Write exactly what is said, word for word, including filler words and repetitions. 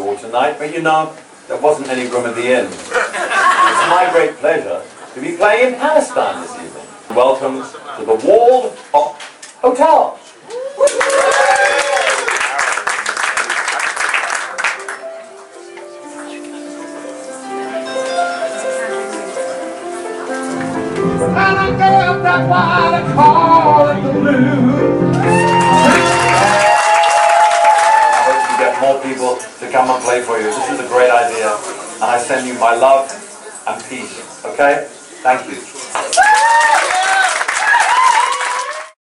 all tonight, but you know, there wasn't any room at the inn. It's my great pleasure to be playing in Palestine this evening. Welcome to the Walled Hotel. And I gave that what I call it the blues. I hope you get more people to come and play for you. This is a great idea. And I send you my love and peace. Okay? Thank you.